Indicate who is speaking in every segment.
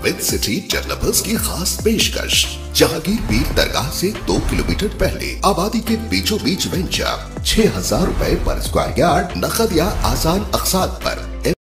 Speaker 1: With city developers की खास पेशकश। जहांगीर पीर दरगाह से 2 किलोमीटर पहले आबादी के बीचों बीच वेंचर 6,000 रुपए पर स्क्वायर यार्ड, नकद या आसान अक़सात पर।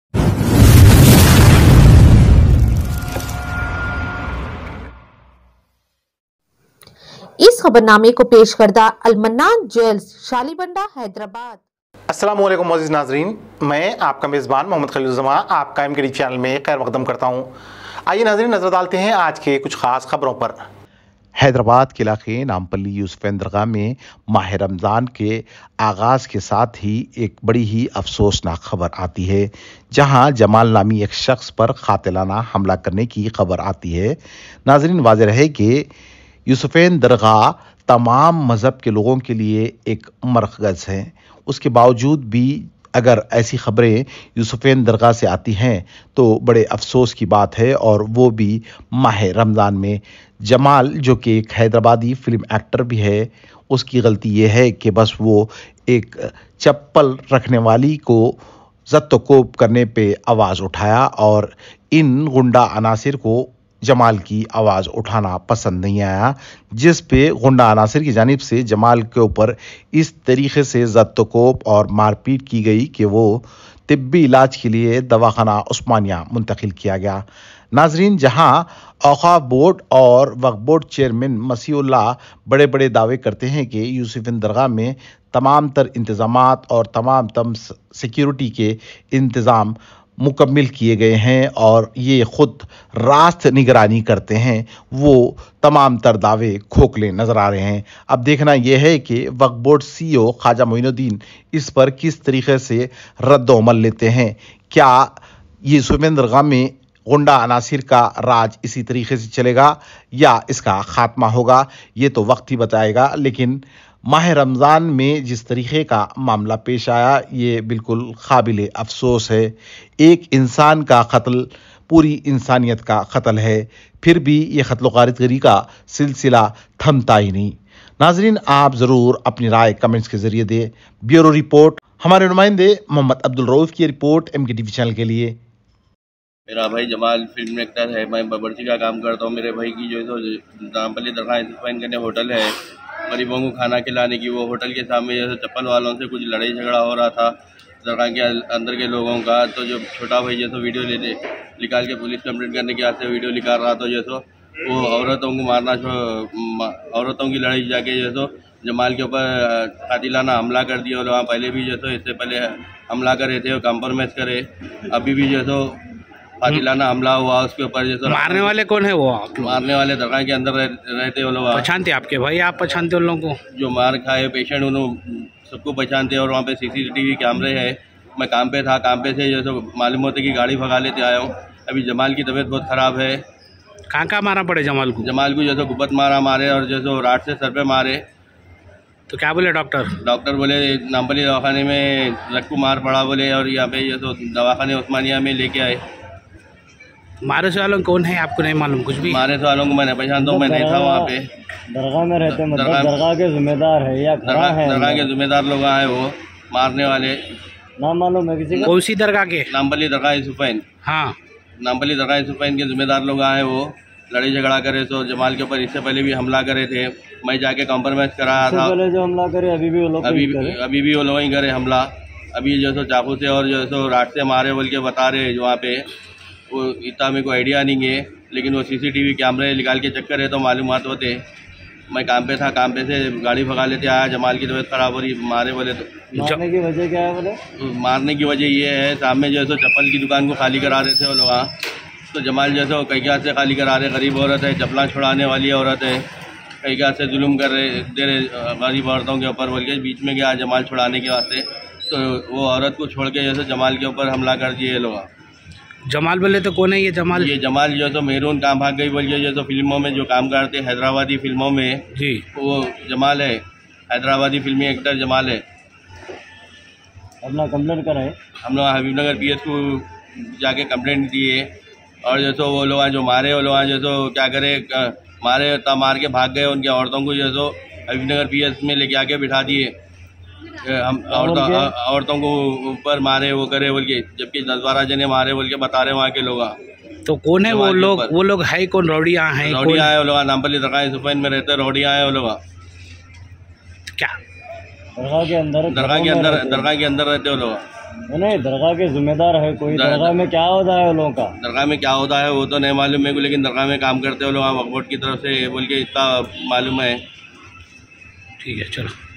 Speaker 2: इस खबरनामे को पेश करदा अल-मन्नान ज्वेल्स, शालीबंडा, हैदराबाद।
Speaker 3: अस्सलामुअलैकुम मोअज़्ज़िज़ नाज़रीन, मैं आपका मेज़बान मोहम्मद खलीलुज़्ज़मा आपका एमकेडी चैनल में खैर मक़दम करता हूँ। आइए नाज़रीन, नज़र डालते हैं आज के कुछ ख़ास खबरों पर। हैदराबाद के इलाके नामपल्ली यूसुफ़ैन दरगाह में माह रमज़ान के आगाज़ के साथ ही एक बड़ी ही अफसोसनाक खबर आती है, जहां जमाल नामी एक शख्स पर कातिलाना हमला करने की खबर आती है। नाज़रीन, वाज़ेह रहे कि यूसुफ़ैन दरगाह तमाम मज़हब के लोगों के लिए एक मरकज़ है। उसके बावजूद भी अगर ऐसी खबरें यूसुफ़ैन दरगाह से आती हैं तो बड़े अफसोस की बात है, और वो भी माह रमज़ान में। जमाल, जो कि एक हैदराबादी फ़िल्म एक्टर भी है, उसकी गलती ये है कि बस वो एक चप्पल रखने वाली को ज़त्त-कोब करने पे आवाज़ उठाया, और इन गुंडा अनासिर को जमाल की आवाज़ उठाना पसंद नहीं आया, जिस पे गुंडा अनासिर की जानिब से जमाल के ऊपर इस तरीके से ज़त्त-कोब और मारपीट की गई कि वो तिब्बी इलाज के लिए दवाखाना उस्मानिया मुंतकिल किया गया। नाजरीन, जहां औक़ाफ़ बोर्ड और वक्फ़ बोर्ड चेयरमैन मसीहुल्लाह बड़े बड़े दावे करते हैं कि यूसुफ़ैन दरगाह में तमाम तर इंतज़ामात और तमाम सिक्योरिटी के इंतज़ाम मुकम्मिल किए गए हैं और ये खुद रास्त निगरानी करते हैं, वो तमाम तर दावे खोखले नजर आ रहे हैं। अब देखना यह है कि वक्फ बोर्ड CEO ख्वाजा मोइनुद्दीन इस पर किस तरीके से रद्द-ओ-अमल लेते हैं। क्या ये यूसुफ़ैन दरगाह में गुंडा अनासिर का राज इसी तरीके से चलेगा या इसका खात्मा होगा, ये तो वक्त ही बताएगा। लेकिन माह रमज़ान में जिस तरीके का मामला पेश आया, ये बिल्कुल काबिल अफसोस है। एक इंसान का कत्ल पूरी इंसानियत का कत्ल है, फिर भी ये कत्ल गारतगरी का सिलसिला थमता ही नहीं। नाजरीन, आप ज़रूर अपनी राय कमेंट्स के ज़रिए दें। ब्यूरो रिपोर्ट, हमारे नुमाइंदे मोहम्मद अब्दुल रऊफ़ की रिपोर्ट MKTV चैनल के लिए।
Speaker 4: मेरा भाई जमाल फिल्म एक्टर है, मैं बावर्ची का काम करता हूँ। मेरे भाई की जो है तो नामपल्ली दरगाह यूसुफ़ैन करने होटल है, गरीबों को खाना खिलाने की। वो होटल के सामने जैसे चप्पल वालों से कुछ लड़ाई झगड़ा हो रहा था दरगाह के अंदर के लोगों का। तो जो छोटा भाई जैसे वीडियो निकाल के पुलिस कंप्लेंट करने के वास्ते वीडियो निकाल रहा था, जैसे वो औरतों को मारना, औरतों की लड़ाई जाके जैसे जमाल के ऊपर कातिलाना हमला कर दिया। और वहाँ पहले भी जैसे इससे पहले हमला करे थे, कॉम्प्रोमाइज़ करे। अभी भी जैसे कातिलाना हमला हुआ उसके ऊपर। जैसे
Speaker 5: मारने वाले कौन है? वो
Speaker 4: मारने वाले दरगाह के अंदर रहते वो लोग।
Speaker 5: पहचानते आपके भाई? आप पहचानते उन लोगों को
Speaker 4: जो मार खाए पेशेंट, उन्होंने सबको पहचानते हैं। और वहाँ पे CCTV कैमरे है। मैं काम पे था, काम पे से जैसे मालूम होते कि गाड़ी भगा लेते आया हूँ। अभी जमाल की तबीयत बहुत ख़राब है।
Speaker 5: कहाँ मारा पड़े जमाल को?
Speaker 4: जमाल को जैसे गुब्बत मारे और जैसे राड से सर पे मारे।
Speaker 5: तो क्या बोले डॉक्टर?
Speaker 4: डॉक्टर बोले नामपल्ली दवाखाने में रक्कू मार पड़ा बोले, और यहाँ पे जैसे दवाखाने उस्मानिया में लेके आए।
Speaker 5: मारे से वालों कौन है आपको नहीं मालूम कुछ भी?
Speaker 4: मारे से वालों को मैं नहीं पहचानता हूँ, मैं नहीं था वहाँ पे।
Speaker 6: दरगाह में रहते, मतलब दरगाह के जिम्मेदार है या खड़ा है?
Speaker 4: दरगाह के जिम्मेदार लोग आए, वो मारने वाले।
Speaker 6: नाम मालूम है किसी का?
Speaker 5: कौन सी दरगाह के?
Speaker 4: नामपल्ली दरगाह यूसुफ़ैन।
Speaker 5: हाँ,
Speaker 4: नामपल्ली दरगाह यूसुफ़ैन के जिम्मेदार लोग आए, वो लड़ाई झगड़ा करे। तो जमाल के ऊपर इससे पहले भी हमला करे थे। मैं जाके कॉम्प्रोमाइज़ कराया था।
Speaker 6: पहले जो हमला करे अभी भी वो लोग
Speaker 4: ही करे हमला। अभी जो सो चाकू से और जो सो राड से मारे बोल के बता रहे जो वहाँ पे। वो इतना मेरे को आइडिया नहीं है, लेकिन वो CCTV कैमरे निकाल के चेक करे तो मालूमात होते। मैं काम पे था, काम पे से गाड़ी भगा लेते आया। जमाल की तबीयत खराब हो रही, मारे बोले। तो
Speaker 6: मारने की वजह क्या है बोले?
Speaker 4: मारने की वजह ये है, सामने जो है सो चप्पल की दुकान को खाली करा रहे थे वो लोग। तो जमाल जैसे कई क्या से खाली करा रहे, गरीब औरत है, चप्पला छुड़ाने वाली औरत है, कई क्या से जुल्म कर रहे दे रहे गरीब औरतों के ऊपर बोल के। बीच में गया जमाल छुड़ाने के वास्ते, तो वो औरत को छोड़ के जैसे जमाल के ऊपर हमला कर दिए लोग।
Speaker 5: जमाल बोले तो कौन है ये जमाल?
Speaker 4: ये जमाल जो तो मेहरून काम भाग गई बोल के जो तो फिल्मों में जो काम करते हैदराबादी फिल्मों में
Speaker 5: जी, वो
Speaker 4: जमाल है। हैदराबादी फिल्मी एक्टर जमाल है।
Speaker 6: अपना कंप्लेंट कराए,
Speaker 4: हम लोग हबीबनगर PS को जाके कंप्लेंट दिए। और जैसे वो लोग जो मारे, वो लोग जैसे क्या करे, मारे मार के भाग गए। उनके औरतों को जैसे हबीबनगर PS में लेके आके बिठा दिए। हम औरतों को ऊपर मारे, वो करे बोल के, जबकि 10-12 जने मारे बोल के बता रहे वहाँ के लोग।
Speaker 5: तो कौन है वो लोग? वो लोग है कौन? रौड़िया हैं?
Speaker 4: रौड़िया है वो लोग, नामपल्ली दरगाह सुफैन में रहते हैं, रौड़िया है वो लोग।
Speaker 5: क्या
Speaker 6: दरगाह के अंदर
Speaker 4: रहते हो लोग?
Speaker 6: नहीं, दरगाह के जिम्मेदार है कोई? दरगाह में क्या होता है वो लोगों का?
Speaker 4: दरगाह में क्या होता है वो तो नहीं मालूम मेरे को, लेकिन दरगाह में काम करते हो लोग वक्फ बोर्ड की तरफ से बोल के इतना मालूम है।
Speaker 5: ठीक है, चलो।